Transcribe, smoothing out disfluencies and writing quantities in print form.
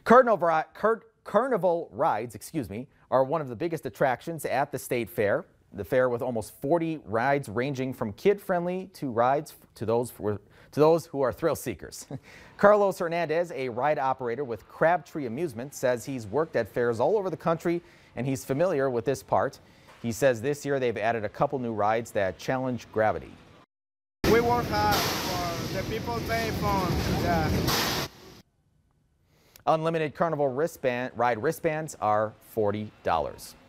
Carnival rides, are one of the biggest attractions at the state fair. The fair, with almost 40 rides ranging from kid-friendly to rides to those who are thrill seekers. Carlos Hernandez, a ride operator with Crabtree Amusement, says he's worked at fairs all over the country and he's familiar with this part. He says this year they've added a couple new rides that challenge gravity. We work hard for the people pay fun. Yeah. Unlimited Carnival ride wristbands are $40.